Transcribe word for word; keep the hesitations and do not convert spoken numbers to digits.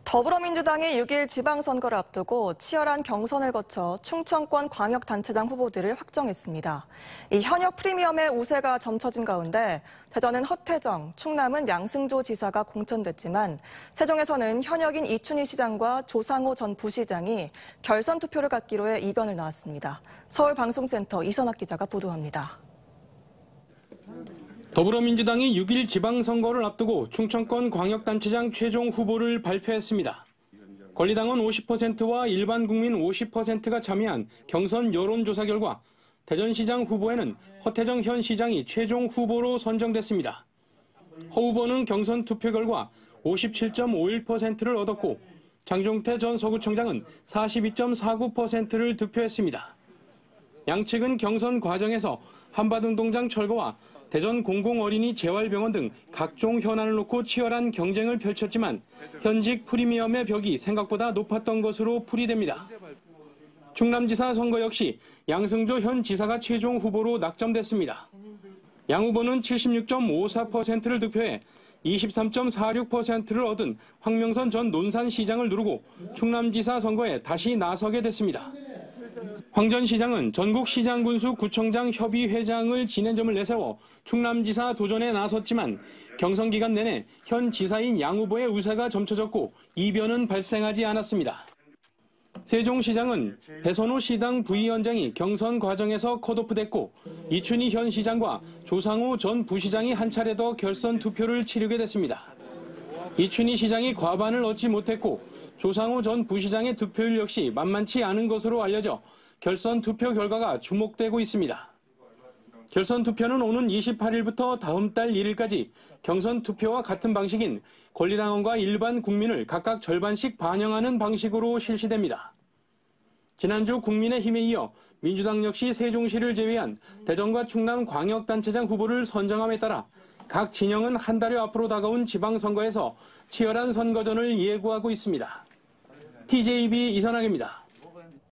더불어민주당이 육 일 지방선거를 앞두고 치열한 경선을 거쳐 충청권 광역단체장 후보들을 확정했습니다. 이 현역 프리미엄의 우세가 점쳐진 가운데 대전은 허태정, 충남은 양승조 지사가 공천됐지만 세종에서는 현역인 이춘희 시장과 조상호 전 부시장이 결선 투표를 갖기로 해 이변을 낳았습니다. 서울방송센터 이선학 기자가 보도합니다. 더불어민주당이 육 일 지방선거를 앞두고 충청권 광역단체장 최종 후보를 발표했습니다. 권리당원 오십 퍼센트와 일반 국민 오십 퍼센트가 참여한 경선 여론조사 결과 대전시장 후보에는 허태정 현 시장이 최종 후보로 선정됐습니다. 허 후보는 경선 투표 결과 오십칠 점 오일 퍼센트를 얻었고 장종태 전 서구청장은 사십이 점 사구 퍼센트를 득표했습니다. 양측은 경선 과정에서 한밭운동장 철거와 대전 공공어린이 재활병원 등 각종 현안을 놓고 치열한 경쟁을 펼쳤지만 현직 프리미엄의 벽이 생각보다 높았던 것으로 풀이됩니다. 충남지사 선거 역시 양승조 현 지사가 최종 후보로 낙점됐습니다. 양 후보는 칠십육 점 오사 퍼센트를 득표해 이십삼 점 사육 퍼센트를 얻은 황명선 전 논산시장을 누르고 충남지사 선거에 다시 나서게 됐습니다. 황 전 시장은 전국시장군수 구청장 협의회장을 지낸 점을 내세워 충남지사 도전에 나섰지만 경선 기간 내내 현 지사인 양 후보의 우세가 점쳐졌고 이변은 발생하지 않았습니다. 세종시장은 배선호 시당 부위원장이 경선 과정에서 컷오프됐고 이춘희 현 시장과 조상호 전 부시장이 한 차례 더 결선 투표를 치르게 됐습니다. 이춘희 시장이 과반을 얻지 못했고 조상호 전 부시장의 득표율 역시 만만치 않은 것으로 알려져 결선 투표 결과가 주목되고 있습니다. 결선 투표는 오는 이십팔일부터 다음 달 일일까지 경선 투표와 같은 방식인 권리당원과 일반 국민을 각각 절반씩 반영하는 방식으로 실시됩니다. 지난주 국민의힘에 이어 민주당 역시 세종시를 제외한 대전과 충남 광역단체장 후보를 선정함에 따라 각 진영은 한 달여 앞으로 다가온 지방선거에서 치열한 선거전을 예고하고 있습니다. 티제이비 이선학입니다.